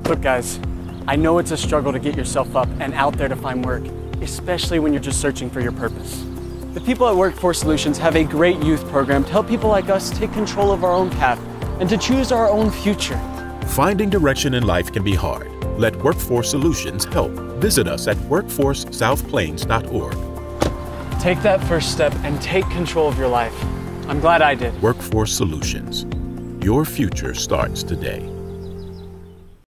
Look guys, I know it's a struggle to get yourself up and out there to find work, especially when you're just searching for your purpose. The people at Workforce Solutions have a great youth program to help people like us take control of our own path and to choose our own future. Finding direction in life can be hard. Let Workforce Solutions help. Visit us at workforcesouthplains.org. Take that first step and take control of your life. I'm glad I did. Workforce Solutions. Your future starts today.